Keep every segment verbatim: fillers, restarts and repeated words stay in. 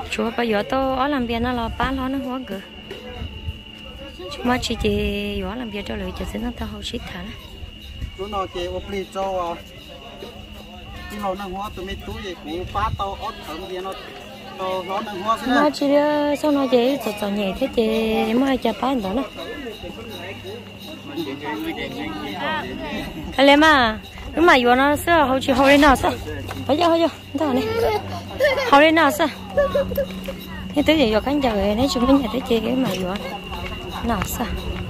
chúa bây giờ tôi ở làm việc nó là bán nó nó hóa cửa chúng mà chỉ chỉ ở làm việc cho lợi cho xin nó tao hậu ship thả chú nó chỉ ốp ly cho chỉ nó năng hóa tụi mình túi gì cũng phá tao ớt thằng kia nó tao nó năng hóa nó chỉ là sau nó chỉ cho cho nhẹ thế chỉ mới cho bán đó nó cái này mà nhưng mà vừa nó sẽ hậu chỉ hậu lên nào sao bây giờ bây giờ đó này hậu lên nào sao thế tới giờ cánh giờ này chúng mình thấy chơi cái mà vừa nào sao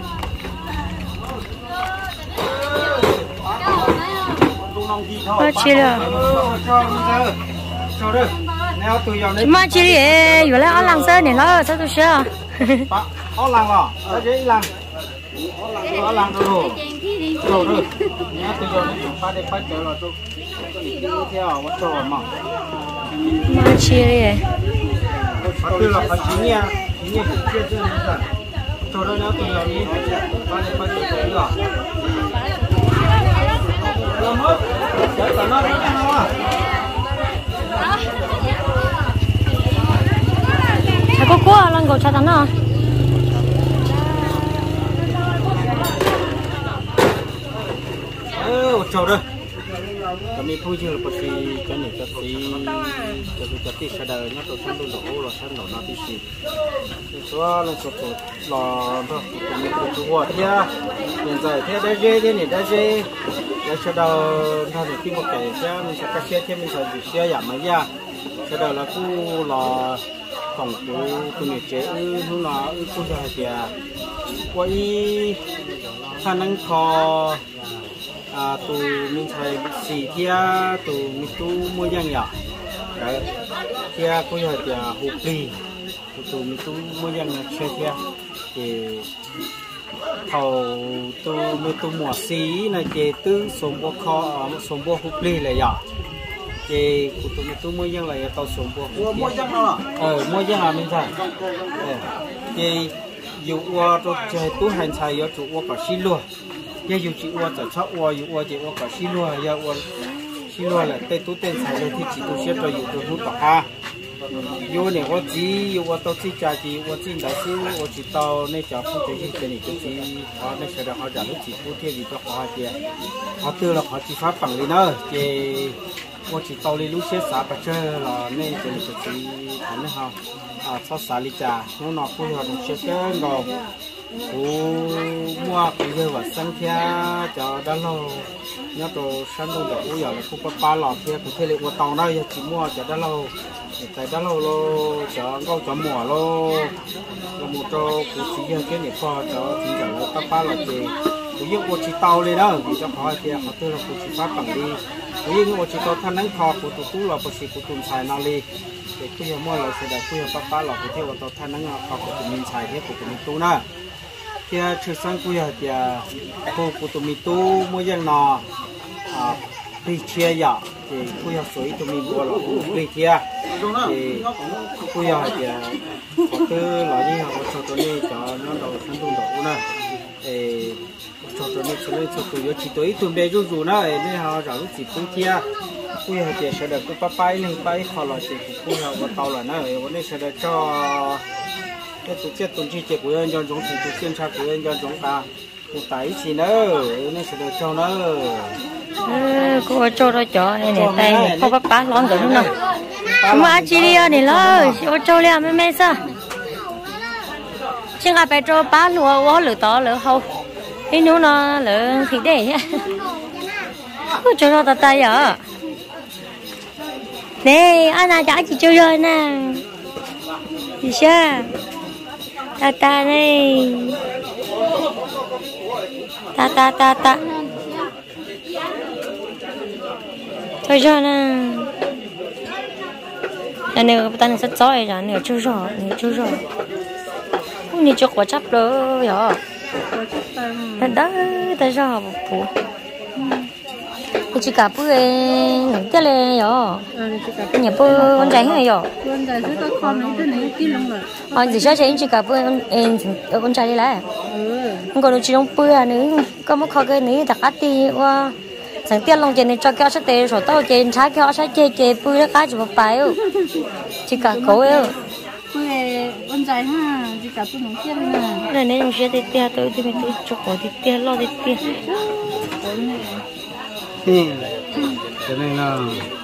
chỉ là chúng mà chỉ là vừa lại ở làng sơn này nó sao tôi sợ ở làng à ở dưới làng ở làng rồi rồi rồi nhá tôi giờ nó phát để phát trở lại tôi đi theo bắt đầu mà mà chỉ là tôi là phải chín nha chín nha cũng chưa chưa nữa cho đó nó tôi giờ đi phát để phát trở lại làm hết để cả nó đi nào à chả có quá lần cầu chả thằng nào ơ chào đây kami pun je lepas si kan ni tapi tapi tapi sadar nya to san do lo san do na ti si so lo so to lo to kami tu wa tia hiện tại thế đây je thế này đây je ya sadar tha ni ti mo kai cha mình sẽ cắt xe thêm mình sẽ bị xe giảm mấy ya sadar là cu lo còn cu tu ni chế nu na cu ja tia qua y khả năng kho à tụ mình thấy xì thia tụ mình tu mua giang nhở đấy thia có giờ thì hộp ly tụ mình tu mua giang xe thia thì thầu tụ mình tu mua xí này chế tư sống bộ kho sống bộ hộp ly là nhở chế tụ mình tu mua giang là tàu sống bộ mua giang nào ờ mua giang là mình thấy chế dù qua cho chế tu hành xài giờ chủ qua cả xí luôn giờ dù chị qua chợ chợ qua dù qua chị qua cả xí lúa giờ qua xí lúa là tây tú tên xài lên thì chị tu xếp rồi dù tu hút cả ha dù này qua gì dù qua tao chỉ trả chị qua chỉ đại sư qua chị tao nên trả phụ trợ cái này cái gì họ nên sẽ được họ trả lúc chị phụ thêm gì cho họ chị họ từ là họ chỉ phát bằng đi nữa chị qua chị tao đi lúc xếp xả bạch chơi là nên chị cái gì thành ha à sau xả đi trả nó nọ cũng là một xếp cái rồi ô mua bây giờ và sang thia cho đó lo nhớ đồ sang đông đồ bây giờ là cũng có ba lọ thia cũng thế là mua tàu đây chỉ mua cho đó lo tại đó lo lo cho câu cho mùa lo là một trò cũng chỉ hơn cái này kho cho chỉ cho nó có ba lọ thì cũng như một chỉ tàu lên đó thì cho họ thia họ tư là cũng chỉ phát bằng đi cũng như một chỉ tàu thanh nắng kho của tụi tú là một chỉ của tụi xài nào đi để bây giờ mua là sẽ để bây giờ ba ba lọ của theo tàu thanh nắng kho của tụi mình xài thế của tụi mình tú nữa thì trước sang cuối thì cô của tụi mình tu mua giang nọ đi chia giờ thì cuối học suy tụi mình mua là đi chia thì cuối giờ thì có tư là đi học cho tụi mình cho nó đầu sang tuần đầu nữa thì cho tụi mình cho nên cho tụi mình chỉ tụi tụi bé rủ rủ nữa nên họ rủ chỉ cũng chia cuối giờ thì sẽ được cái bay lên bay họ là chỉ cuối giờ có tàu là nữa vấn đề sẽ được cho cái tổ chức tổ chức của anh cho chúng thì tổ chức cha của anh cho chúng ta một tay gì nữa nên sẽ được cho nó cô cho nó cho này này tay này không bắt bán lon rồi đúng không mà chỉ đi này lo cô cho liền mấy mấy sao chỉ là phải cho bán lúa quá lửa to lửa hậu cáiนู้nó lửa thịt đấy nhá cô cho nó tay tay à nè anh nào trả chị chưa rồi nè gì sao ta ta đây ta ta ta ta thôi cho nè là nếu ta nên rất giỏi rồi nếu chưa rồi nếu chưa rồi nếu chưa có chấp rồi rồi đó ta cho học phụ chỉ cả bữa cái này rồi nhà bữa con trai hay rồi con trai sẽ có con này cái này kia luôn rồi ờ chỉ cho chị chỉ cả bữa em con trai đi lại không còn chỉ trong bữa nữa có một kho cái này đặt ăn đi qua thằng tiên long trên này cho kéo sát tê rồi tao trên trái kéo sát chê chê bươi đó cá chỉ một bài ư chỉ cả cổ ư quê con trai ha chỉ cả tôi nông tiên nè này nên ông sẽ tê tê tôi thì mình tôi cho cổ tê tê lo tê tê cho nên là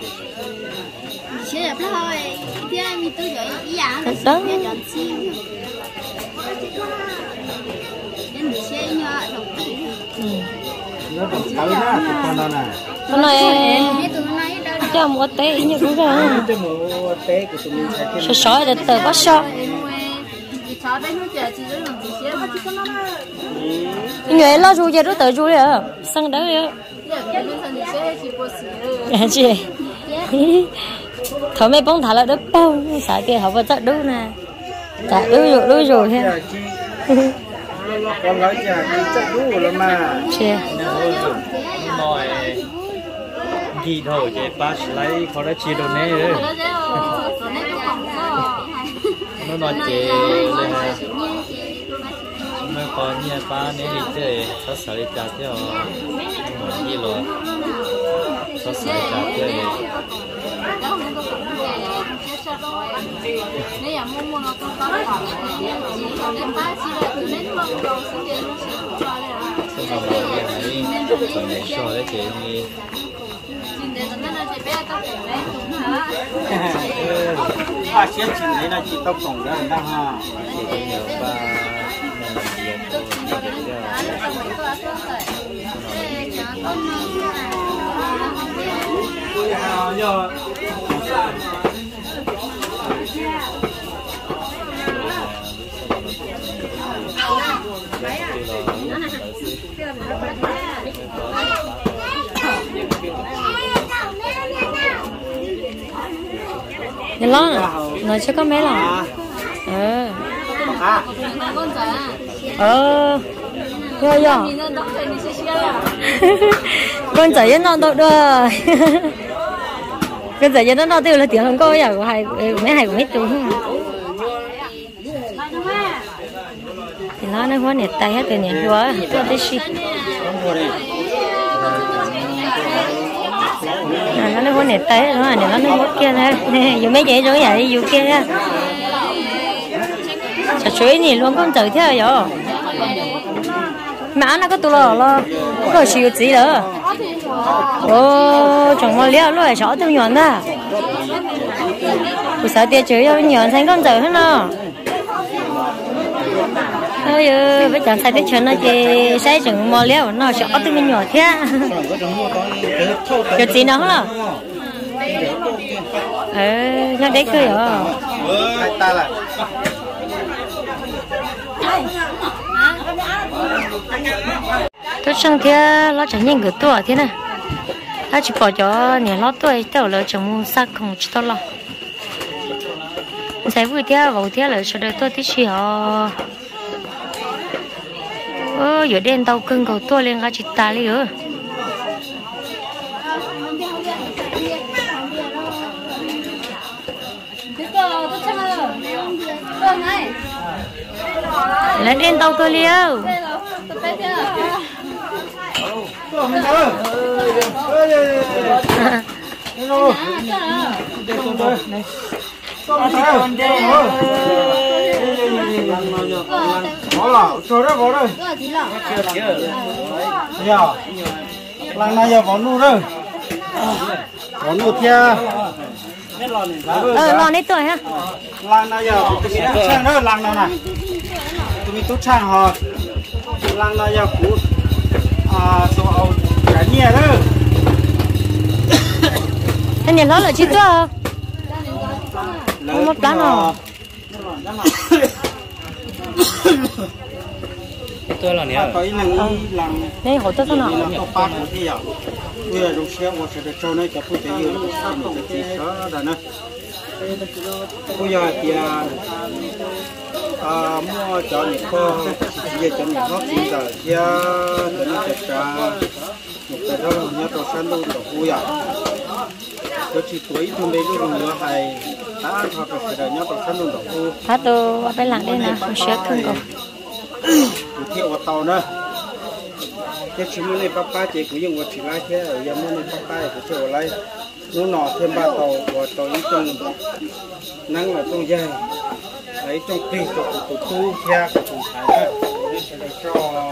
xe đẹp thôi thế mình tôi gọi ý à thật đó nó còn tới đó thì con đó nè con này cho một té như cũng rồi cái mùa té của tụi mình sẽ sợ sợ để tờ có sợ người lo ru giờ đó tờ ru rồi sang đó rồi à chị thôi mấy bông thả là đất bông xài tiền học vào chắc đúng nè chả đúng rồi đúng rồi ha con nói chả đi chắc đủ rồi mà chị nói gì thôi chị pass lấy khó đã chia đồ này rồi nó nói chị là mới còn nhà ba này đi chơi có sợ đi chặt chứ mà gì rồi có sợ đi chặt chơi ba xếp chỉ lấy là chỉ tóc tổng ra là ha chỉ có nhiều ba giờ nhìn lo nè nói cho có mấy lần ờ ờ rồi rồi con仔nó đâu được con仔nó đâu tiêu là tiền không có giờ của hai mấy hai của mấy tuổi thì nó nó hóa nhiệt tay hết từ nhiệt quá tôi thấy xí nó nó hóa nhiệt tay nó này nó nó hóa kia này dùng mấy vậy rồi vậy dùng kia nha chả chuối nhỉ luôn con tử thế rồi mà nó có tụ lò lo có xíu gì nữa ô chẳng mà liêu luôn sợ tôi nhọn đó tôi sợ tiền chửi cho nhọn thành con tử hết nó ơi ơi bây giờ sai tới chuyện nó chỉ sai chừng mà liêu nó sợ tôi mình nhọn thế chuyện gì nữa hả ờ nhắc đấy cười à tôi chẳng thế nó chẳng nhìn cái tuổi thế này ta chỉ bỏ cho nhà nó tuổi tao là chồng mua sắc không chỉ tao lo giải vui thế vào thế là cho đời tôi tí xí họ ơ giờ đen tao cưng cầu tôi lên cái chỉ ta đi ơ lên đen tao cơ liêu có là cho đó có đây giờ lần này giờ bỏ nu rồi bỏ nu theo ờ lo nấy tuổi ha lần này giờ tụi mình tốt sang đó lần nào nè tụi mình tốt sang họ lần này giờ cũ à số ông cái nhẹ đó anh nhìn nó là chi cơ không một đám nào tôi là nè cái này làm này hỗ trợ thế nào bây giờ lúc xưa tôi sẽ cho nó cho tôi thấy nhiều nó chỉ sợ đó nè bây giờ thì à mua cho những kho bây giờ cho những kho bây giờ thì cho nó sẽ ra một cái đó là nhớ tôi sẵn luôn rồi bây giờ tôi chỉ tuổi thôi đây cái nữa hay đã hoặc là sẽ nhớ tôi sẵn luôn rồi hát tôi phải làm đây nè không sẽ không có thiệu vào tàu nữa cái chúng mình papa chỉ cũng dùng một chỉ lai thế ở giờ mình papa thì chơi lai nó nọ thêm ba tàu và tàu ít trong nắng là trong dây ấy trong pin của của tu theo của chủ thái đó để cho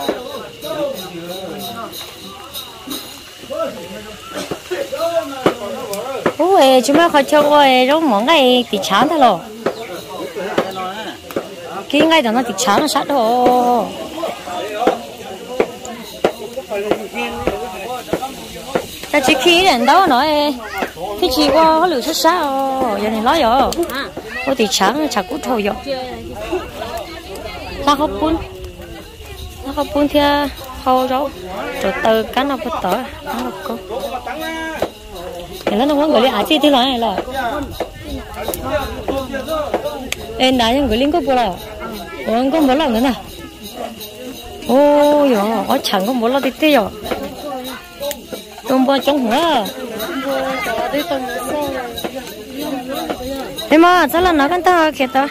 ôi chúng ta khỏi chơi ôi giống món này thì chán thôi rồi cái ngay đó nó thì chán nó sát thôi ta chỉ khi đến đâu nói cái gì qua có lửa sát sát rồi giờ này nói rồi có thì chán chả cút thôi rồi ta không bún ta không bún thì thôi rồi rồi từ cái nào bắt tới nó là cô cái nó không có người ăn chi thì nói này rồi em đã những người lính có bữa nào còn có bữa nào nữa nè ôi dồi ở chẳng có bữa nào thì tiêu rồi trong bữa trong hả em mà sao là nó cái ta kẹt ta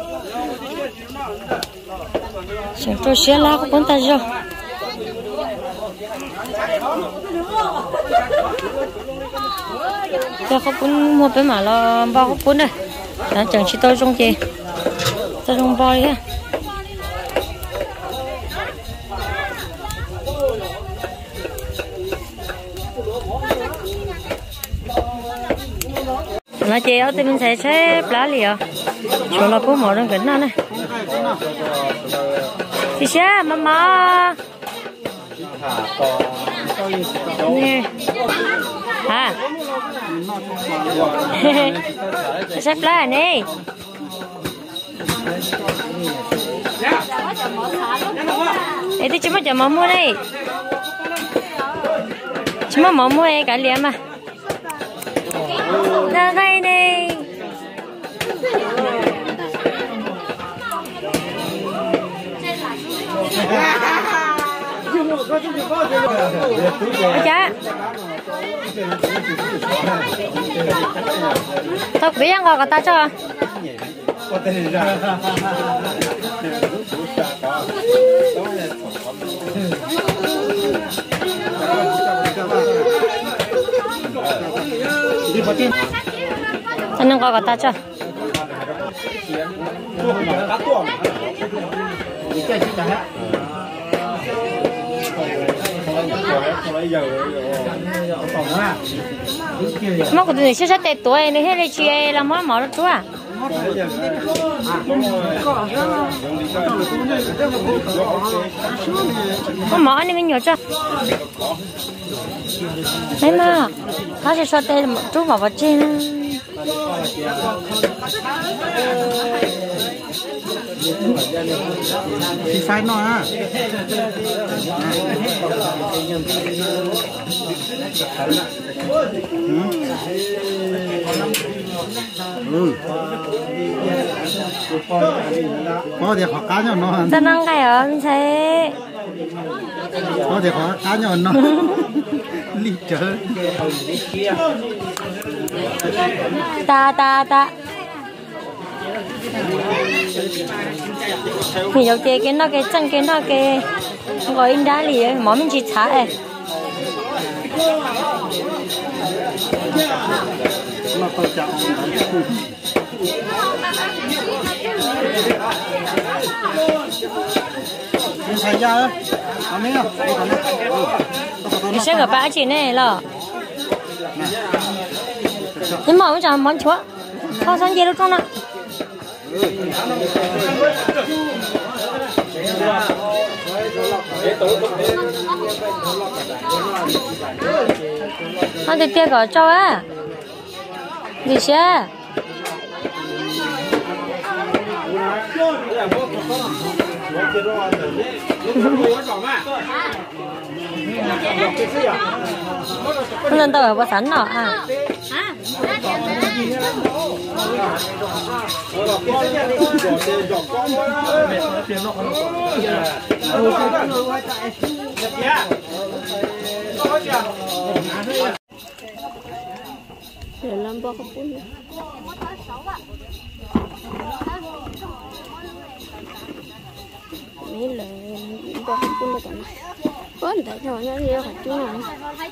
chẳng cho xe lá có bốn ta rồi cho không bún mua cái mà là bao không bún đây đã chẳng chỉ tôi trong gì tôi trong bao đi ha là chị ở thì mình sẽ xếp lá liền chỗ là có mỏ đang gần nó này chị xe mama nè hả xếp lá này ấy thì chúng ta chọn mỏ mua đây chúng ta mỏ mua cái liềm mà ra đây đi cha thật biết ăn gọi ta cho anh đang gọi ta cho mà có tụi sẽ sát tết tuổi này hết rồi chị làm món mỏ chú à có mỏ này mình nhớ cho đấy mà他是说带猪宝宝进 thì sai nó à ừ có thể họ cá nhau nó ta năng cái ở mình thấy có thể họ cá nhau nó lì chớ ta ta ta thì đầu tiên cái nó cái chân cái nó cái gọi in đá lì món mình chỉ thả ấy mà tôi chọn thấy ra không biết không 你这个八斤内了你毛讲毛球靠山街都中了他得别个照啊你先不能到我三了啊！để làm bao không bún mấy lời bao không bún được cả lớn tại sao nó nhiều hạt chú này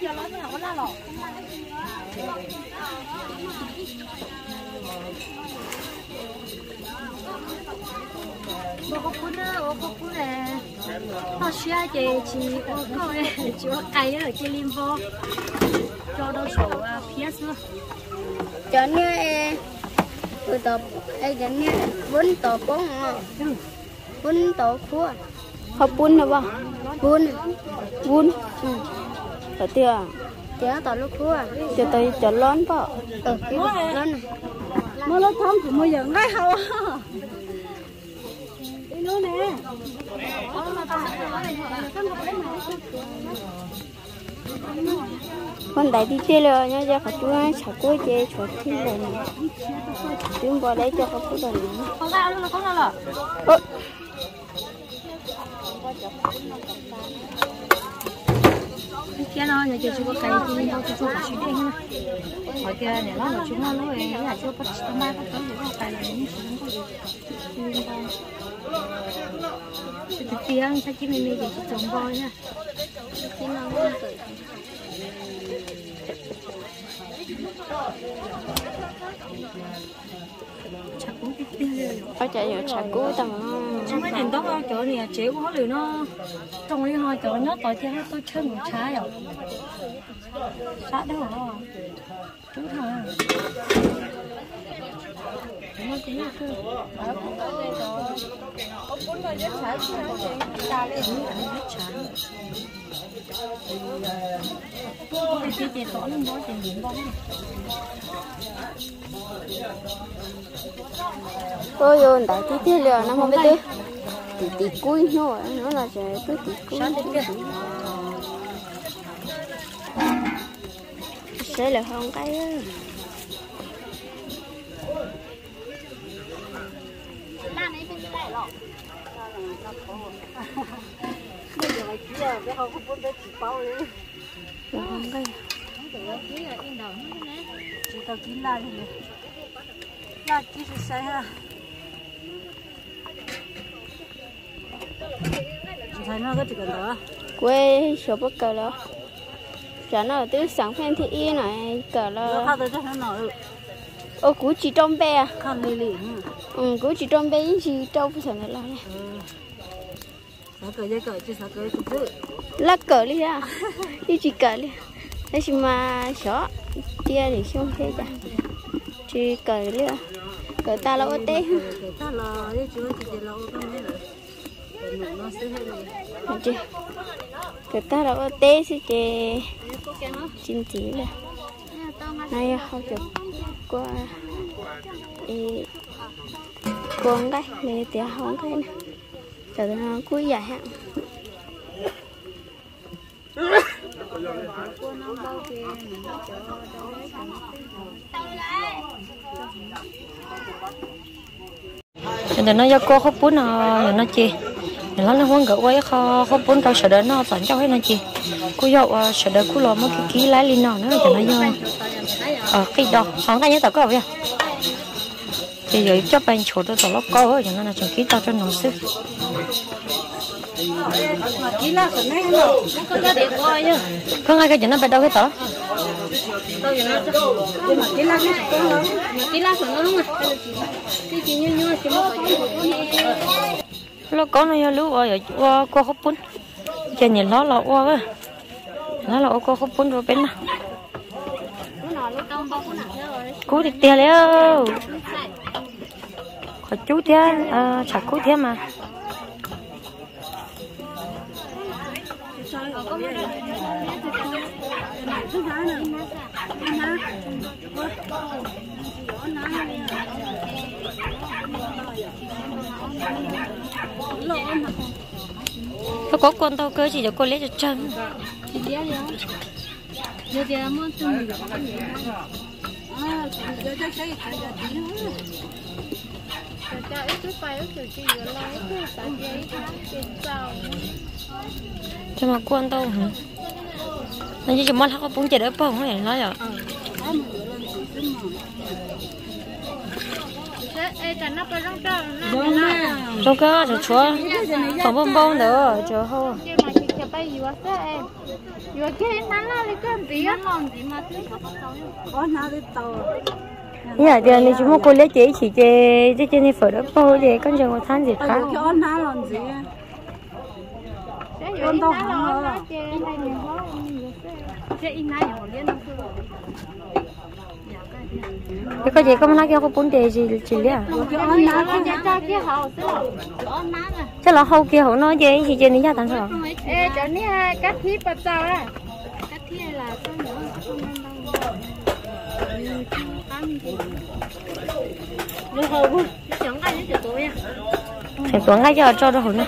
bố có cuốn á bố có cuốn là họ xia chị chị ô cô này chị có cây ở trên lim vô cho đâu sổ phía xưa cho nghe tôi tập ai cho nghe bốn tập bốn bốn tập khua học bún là bao bún bún ở tia tia tập lúc khua tia tay cho lớn bao ừ lớn này mới lấy thơm thì mới giờ ngay hầu đi nữa nè con đại đi chơi rồi nha cho các chú ăn chả có chơi chả thi rồi nè chúng bỏ đấy cho các chú rồi nè không ra luôn là không ra rồi kia nó nhà chơi có cây thì nó cho cả suy đi ha hỏi kia này nó là chúng nó nói là chưa có tao mai có tới để nó cây là những thứ nó tiếng sao chỉ mình mình chỉ trồng voi nha khi nào nó tự chả cũng biết tiếng ở chạy ở chả cũ tầng nó trong cái tiền đó chỗ này chế của họ rồi nó trong cái hai chỗ nó tối theo tôi chơi một trái rồi sát đó hả chú thà nó chỉ là cứ ở cũng có đây rồi ông muốn nói rất trái chứ không chuyện ta lên rất trái cái cái tiền tỏ lên đó tiền điện bóng ôi ôi đại tí tí lừa nó không biết tí tí tí cùi nữa nó là sẽ cứ tí cùi sẽ là không cái á là không cái chỉ tao chín la đi la chỉ sẽ sai ha chỉ thấy nó có chỉ cần đó quê số bất cờ đó chả nó từ sáng phen thì y này cờ nó là khác tới chắc nó nổi ô cú chỉ trong bé à khác lì lì ừ cú chỉ trong bé chỉ trong phải này là này sao cởi dây cởi chứ sao cởi cũng giữ là cờ đi à đi chỉ cờ đi đây chỉ mà chó tia để không thế cả chỉ cờ đi à cờ ta là ô tê cởi ta là cái chú chỉ để lâu không đấy rồi nó sẽ hết rồi chị cờ ta là ô tê sẽ chị chín chỉ là này không chụp qua e con cái này thì không cái này từ nó cuối dài hạn cho nên nó do cô không bún nó nó chi nên nó không gỡ quay kho không bún cao sợ đến nó tận cho hết nó chi cô dậu sợ đến cô lo mất cái ký lái lên nó nữa cho nó do ở cái đó sáng cái nhớ tao có vậy thì giờ cho bạn chỗ tôi tao nó có cho nó là chẳng ký tao cho nó sức kỹ là cái này nó không có để coi chứ không ai cái chuyện nó bắt đầu cái tao đâu vậy nó nhưng mà kỹ là cái con lớn kỹ là nó đúng rồi cái gì như như chỉ một cái nó có nó lú ở qua qua hấp bún cho nhìn nó là qua á nó là qua hấp bún rồi bên nào cú thì tiền léo khỏi chú thế à chả cú thế mà nó có con tao cơ chỉ cho con lấy cho chân giờ thì muốn từng à giờ cho cái cái cái tí nữa cho ít chút phải ít chút chỉ là lấy cái tại giấy cái sao cho mà con tao hả nó chỉ muốn học bún chả đỡ bông không phải nói rồi rong cá rồi chúa còn bông bông nữa chờ thôi tay vừa thế em vừa cái nắn là lấy cái gì á làm gì mà thế có nào đi tàu nhà tiền thì chúng cô lấy chế chỉ chế chế chế này phở đó cô chế con chồng một tháng gì cả cái con nào làm gì con tao không có chế này mình có chế in này họ liên không cái có gì không nói cái có bốn đề gì chỉ lấy à chắc là hậu kia hậu nói gì thì trên này ra tặng rồi ê chỗ này cắt thịt bắp sao á cắt thịt là sao nữa rồi hậu chẳng cái gì tối à thì tuấn ngay cho cho đó hậu nữa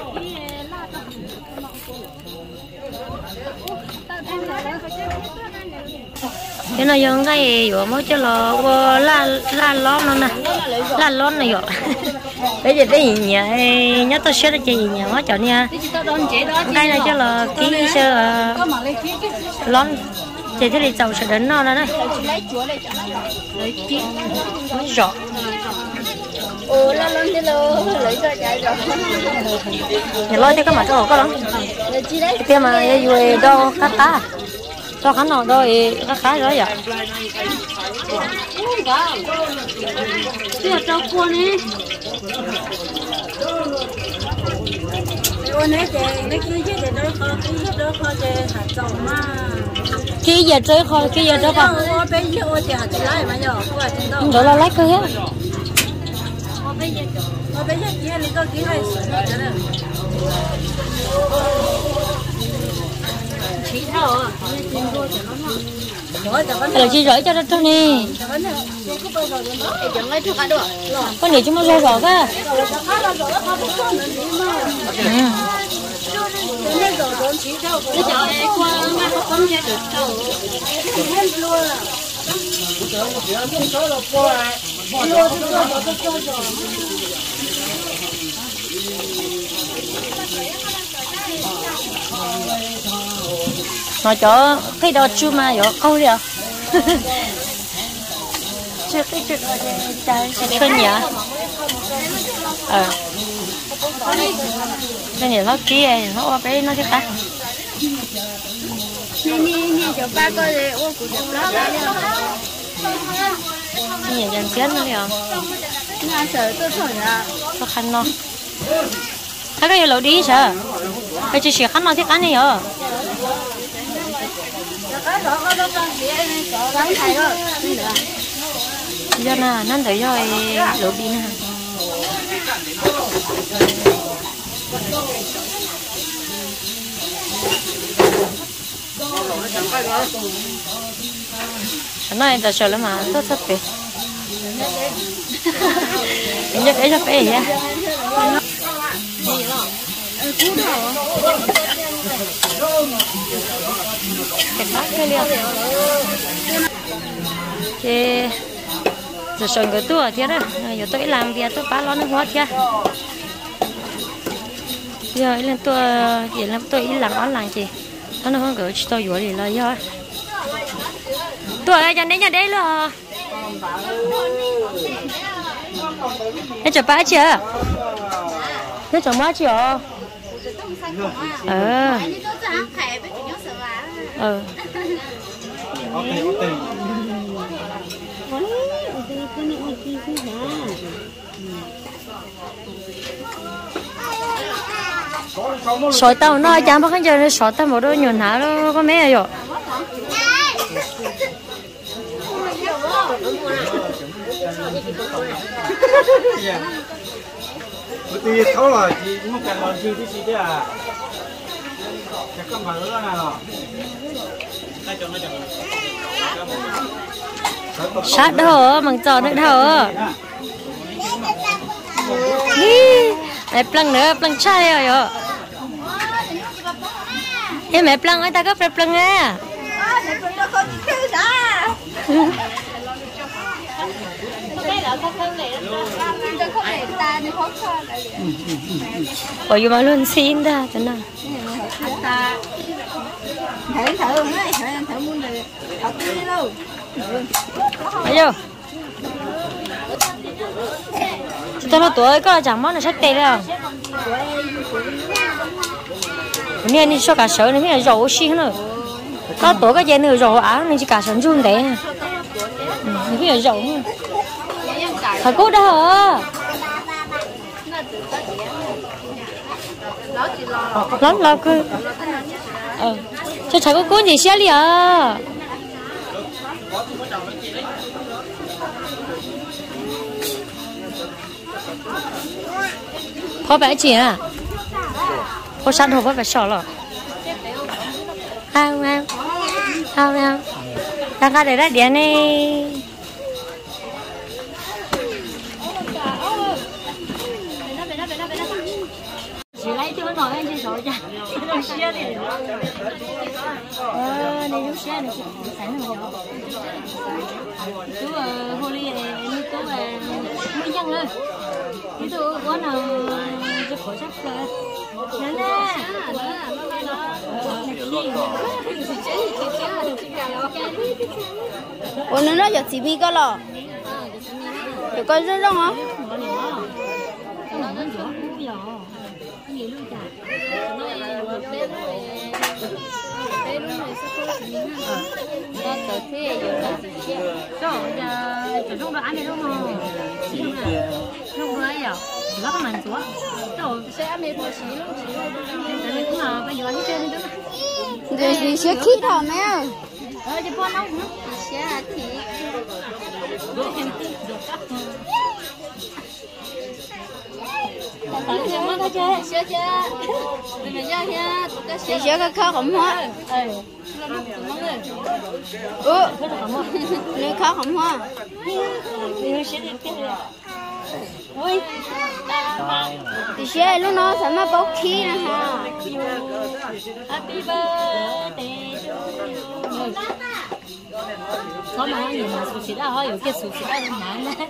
cái này dùng cái rồi mới cho lo la la lon nó nè la lon này rồi bây giờ cái gì nhỉ nhớ tôi sẽ cái gì nhỉ mới chọn nha cái này cho là ký sơ lon chỉ thế thì giàu sẽ đến nó đó này rõ ồ la lon đi lo lấy cho chạy rồi nhà lo cho các mặt cho có lắm cái mà vừa đâu cắt ta cho khán nào rồi các cái đó vậy chưa cho cô nè cô nè chị lấy cái gì để đỡ khó cái gì đỡ khó chị hạt dầu mà cái giờ chơi khó cái giờ chơi khó bây giờ ô chị hạt lại mà nhở cô hạt đâu đó là lấy cái hết bây giờ bây giờ chị lấy cái cái này chỉ thao à là chị rửa cho nó cho nè con này chúng nó rau rau cơ nó cho cái đồ chưa mà rồi câu đi à chưa cái chuyện chuyện nhỉ ờ cái này nó kia nó qua bé nó cái ta nè nè nè cho ba coi để ô của chúng nó cái này dần chết nó đi à nhà sợ tôi thôi à có khăn nó thấy cái gì lẩu đi sợ cái chỉ khăn nó thiết ăn này à giờ nè nó tới rồi lẩu đi nè cái này ta sợ lắm mà tốt thật vậy nhớ cái cho bé vậy cái bát cái liều cái rồi xong cái tua thế đó giờ tôi làm việc tôi phá lo nước ngọt kia giờ lên tôi giờ làm tôi làm ăn làm gì nó không gửi tôi vừa thì là do tôi ở nhà đấy nhà đấy là nó chở ba chưa nó chở má chưa ờ ờ sỏi tao nó chạm vào cái giờ sỏi tao một đôi nhuận hả đó có mấy rồi thì thấu là chị không cần làm gì thì chị à chắc không phải nữa nào sát đâu bằng trò nữa đâu mẹ plăng nữa plăng chai rồi em mẹ plăng ấy ta có plăng plăng á bởi vì mà luôn xin ra cho nên thử thử này thử thử muốn này học đi đâu bây giờ tao nó tuổi có chẳng món là sách tệ đâu nè đi cho cả sợ này mới rầu xí nữa có tổ cái dây nữa rầu áo này chỉ cả sẵn run đấy nè mới là rầu nữa phải cố đó hả lắm là cứ ờ cho thầy có cuốn gì xé đi à có vẻ gì à có sẵn hồ có vẻ sợ rồi không không không không đang ra để ra điện này chỉ lấy cho nó nói anh chỉ sợ cha nó xé đi ờ này lúc xé này sẵn rồi chú hồ ly này như chú là mấy dân lên cái tôi có nào cho khổ sắp rồi nè nè ủa nó nói chỉ bi cái lò rồi coi rất đông hả chỗ chỗ trong đó ăn được không? Không có ấy à? Nó có màn xuống. Chỗ sẽ ăn được một xíu luôn. Tại cũng là bây giờ ăn trên nữa. rồi thì sẽ khít hả mẹ? Ờ, cho con không? Sẽ thì Xưa chưa? Mình phải ra nha. thì sẽ có khó không hóa ừ nên khó không hóa thì sẽ lúc nó phải mà bốc khí nữa ha Happy birthday to you. Có mà nhìn mà sụt xịt à, có cái sụt xịt à mà nè.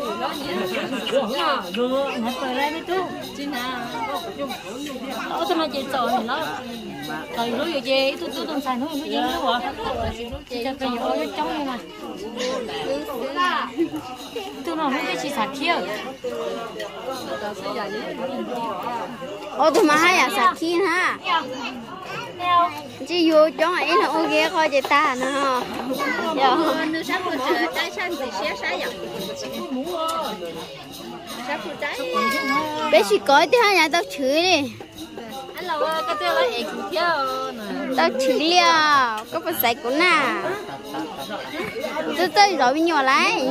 Rồi, nó phải lấy mấy tu. Chứ nào. Ở trong này chơi trò này nó. Rồi lúc giờ chơi tôi tôi tôi xài nó nó chơi nữa hả? Chơi cái gì ở trong này mà. Tôi nói mấy cái gì sạc kia. ô tôi mà hay à sạc khí ha chỉ vô chỗ ấy là ok coi chị ta nữa dạ Nó sắp một trái xanh thì xé trái vậy. Sắp một trái. bé chỉ coi thì hai nhà tao chửi đi Anh lâu cái tiêu lại ekip theo nè. tao chửi liền có phải sạch của nà tôi tôi rồi bị nhỏ lại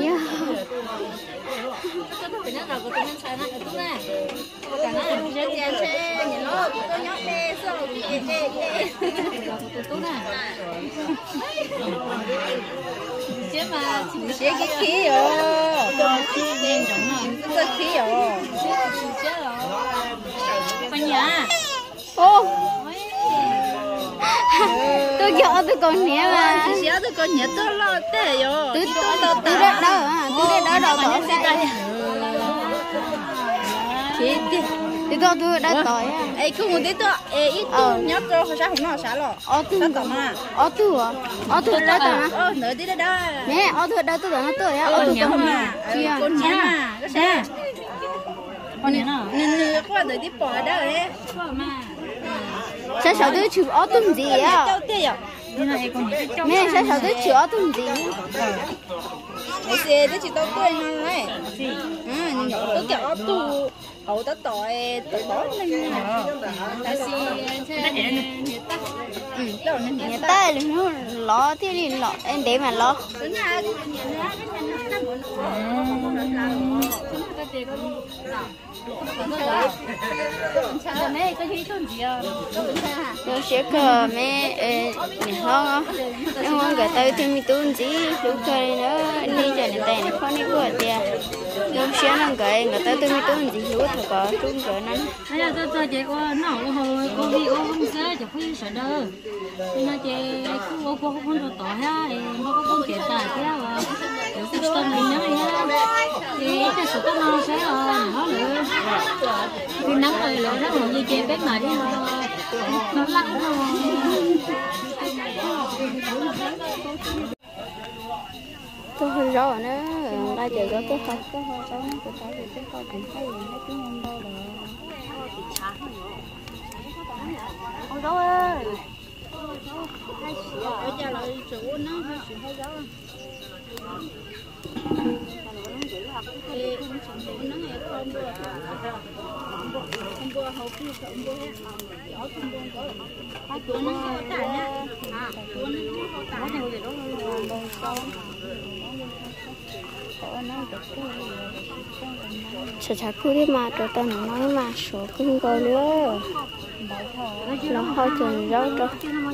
Phải nhớ rồi, tôi nên xài nó cái túi này. Cả nó là chơi tiền xe, nhìn nó tôi nhóc đê, sao mà bị đê đê. Cái túi này. Chứ mà chỉ xé cái khí rồi. Khí đen trọng rồi. Tôi khí rồi. Chết rồi. Con nhà. ô tôi cho tôi còn nhẹ mà Chỉ xé tôi còn nhớ tôi lo tê rồi. tôi tôi tôi đất đó à tôi đất đó đầu tổ Khí đi. thì tôi tôi đất tội á Ê, cứ một tí tôi, ê, ít tôi nhớ tôi hồi sáng không nào xả lọ. ô tôi Tao tỏ mà. ô tôi à ô tôi đất tội á Ơ, nửa tí đó đó. nè ô tôi đất tôi đó tôi á ô tôi Nhớ còn mà. chưa Con nhớ mà. Có sao? Con nhà nào? Nè, nè, qua tới tí bỏ đó đấy. sao sao tôi chịu ô tôi gì á Đâu tê rồi. Đi này con nhà cái trong. nè sao sao tôi chịu ô tôi gì Mấy xe đấy chỉ tao quên thôi đấy. À, nhỏ tôi kiểu ốp tu. Hậu tao tội, tao bỏ lên nha. Tao xì, ừ, đâu nên nhà ta là nó lọ thế đi lọ em để mà lọ Tính ra cái nhà nó, cái nhà nó, cái Giờ này có gì không gì à? tôi sẽ cờ mẹ nè không á nếu không gửi tới thì mình tuôn gì lúc chơi nữa đi chơi này tay này không đi qua tiền lúc sẽ nó gửi gửi tới tôi mình tuôn gì lúc thôi có tuôn gửi nó Bây giờ tôi tôi chị qua nó hồi cô đi ô không sẽ chỉ phải sợ đâu. Nên là chị cứ ô cô không được tỏi ha, nó có con kẹt tài thế à? Cái tên mình nói ha, thì cái số có nó sẽ nó nữa. Khi nắng rồi lỡ nó rồi như chị bé mà đi nó lắc nó. tôi hơi rõ nữa ra chơi có cái không có hơi sống tôi thấy thì cái không cũng thấy gì hết tiếng không đâu rồi Ôi dấu ơi. Ở nhà lại chủ nó hay chủ hay gió. Thì nó nghe không vừa. Không vừa hậu kia không vừa hết. Gió không vừa có. Hai tuổi nó có tải nhá. À, tuổi nó có tải nhá. Rồi đó rồi. sợ chả cứ đi mà cho tao nói mà số không có nữa nó hơi chừng rau cho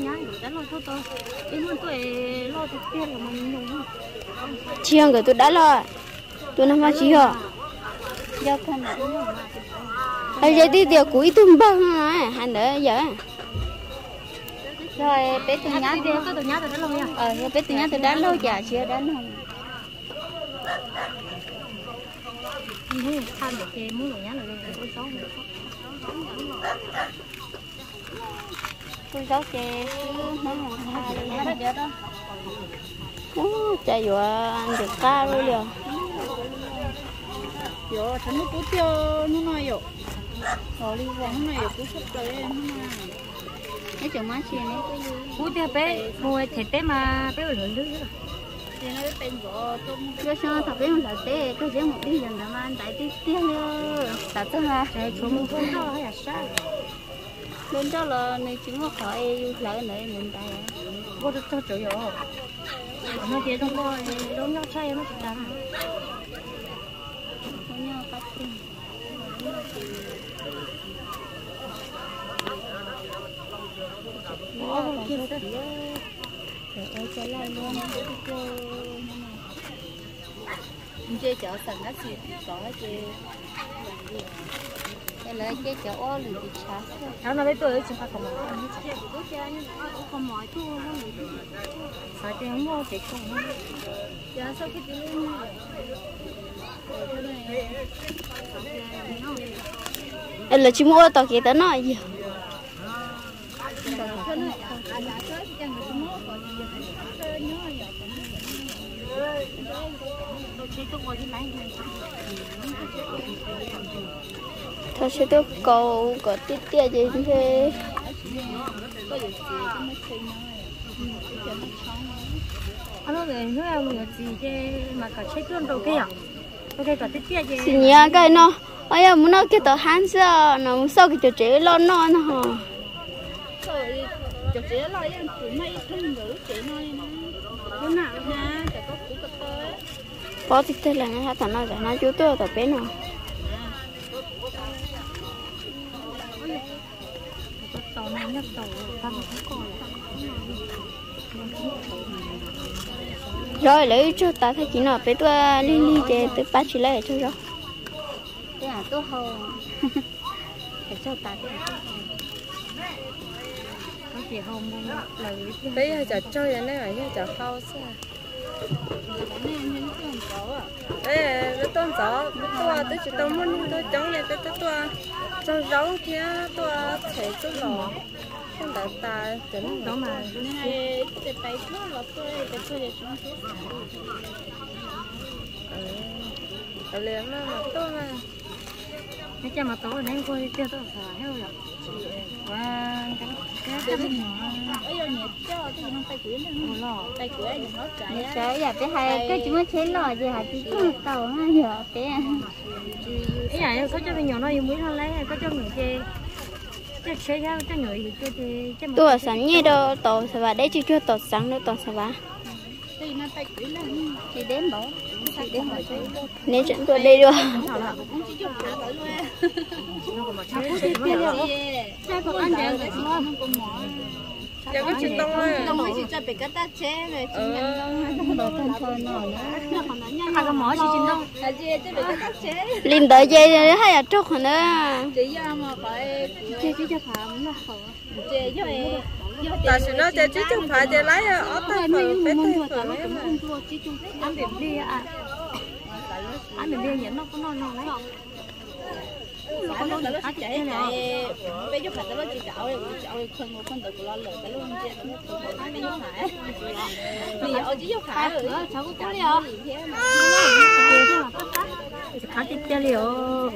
chiên cái tôi đã lo tôi nằm vào chi hả do con hay vậy đi tiệc cuối tuần bao hả hành nữa giờ rồi bé tôi nhá Có tôi nhá tôi đã lâu nha. ờ bé tôi nhá tôi đã lâu giờ chưa đã lâu Muốn tham được cái muốn rồi nhá rồi tôi xấu. tôi giấu chè nó là hai đó chạy vừa ăn được cá luôn liền Yo, thằng nó cú tiêu nó nói yo. Rồi đi vào nó nói yo cú sắp tới nó nói. cái chồng má chiên ấy Cú tiêu bé mua thịt bé mà bé lưỡi lưỡi. Thì nó tên vợ tôm. cho sao thằng bé là té cái giếng một đi dần mà ăn tại tí tiếc nữa tại sao hả Chạy chúng không đâu hay là sao? bên đó là này chúng nó khỏi lại nữa mình tại Cô được cho chủ yếu. Nó kia không có đâu nhau say nó chỉ làm. không nhau cắt tiền Ô kia đó. rồi trở lại luôn chơi chợ sần á chị có chơi cái lấy chơi chợ ô lì bị chát Cháu nó lấy tôi chỉ phải cầm một con. Cú chơi nhưng không mỏi thua nó bị. Phải cái không mua chỉ không. Giờ sau khi đi lên em là chỉ mua tao kia tao nói gì thôi sẽ tôi cầu có tiết tiết gì thế Nó người nước em người gì chứ mà cả chết luôn đầu kia. Ok cả tiết tiết gì. xin nhớ cái nó ôi giờ muốn nói cái tờ hắn sao nó muốn sau cái chỗ chế lo nó nó hả rồi chụp chế lại em tụi mày thân ngữ chế nói nó nó nào ha chả có cú cất tới có tiết tiết là nó thằng nó nó chú tôi tờ bé nào Tàu này nhắc tàu tao không còn. rồi lấy cho ta thấy chỉ nó bé tôi li li chế tôi bắt chỉ lấy cho rồi Cái à tôi hầu. Phải cho ta cái. Có gì hầu mua lời. bây giờ chả chơi cái này phải như chả khao sao ê nó tôn gió tôi tôi chỉ tao muốn tôi chống này tôi tôi trong rau kia tôi thấy tôi lỏ không đã ta chấn Đó mà. này để tay nó là tôi để tôi để chúng tôi liền mà mà tôi mà Cái cha mà tối nên cô tiêu tôi xài hết rồi. Wow, cái cái cái nhỏ. bây giờ nhiệt cho tôi không tay quyến nữa tay quyến nó chạy chơi giờ bé hay cái chúng nó chế lò gì hả chị cứ tàu ha giờ bé Cái này có cho cái nhỏ nó yêu muối thôi lấy có cho người chơi. Chứ chơi sao cho người thì chơi thì chứ mà. tôi sáng nghe đâu tàu sao bà đấy chứ chưa tàu sáng đâu tàu sao bà thì nó tay quyến là chị đến bảo chị đến bảo nên chuyện tôi đây được cũng chỉ dùng cả tới luôn hai con ăn đều cái không có mỏ giờ có chuyện tông rồi tông mới chỉ cho bị cái ta chế về chỉ nhận đồ thân thôi nó nó còn nói nhau Hai cái mỏ chỉ chín đâu. là gì chứ bị cái ta chế linh đợi dây hay là trúc hả nữa chỉ do mà phải chơi chứ cho phạm nó khổ chế cho em tại sao nó chế chứ không phải chế lấy ở tay phần phải tay phần Ăn điểm đi à. Ăn điểm đi nhẫn nó có non non đấy. anh nó nó chạy này bây giờ phải nó chỉ chảo rồi chảo rồi không có con được lo lợn cái luôn chứ anh bây giờ phải bây giờ chỉ vô phải rồi Cháu có chảo đi đi không? thế mà khá tiếp theo liệu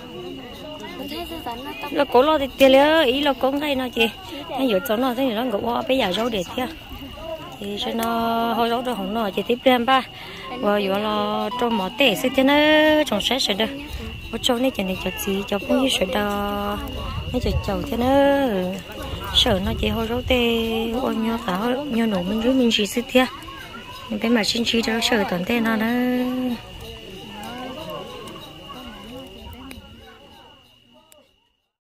là cố lo tiếp theo liệu ý là cố ngay nó chị hay giờ cháu nó thế nó cũng qua bây giờ rau để theo thì cho nó hồi rau được không nó chỉ tiếp theo ba và giờ là cho mỏ tẻ sẽ thế nó trồng sẽ sẽ được ở chỗ này chỉ này cho gì cho cũng như sẽ đó nó cho chầu thế nó sợ nó chỉ hồi rau tê ôi nhau tao nhau nổ mình dưới mình chỉ sẽ theo nhưng cái mà xin chi cho sợ tuần thế nó nó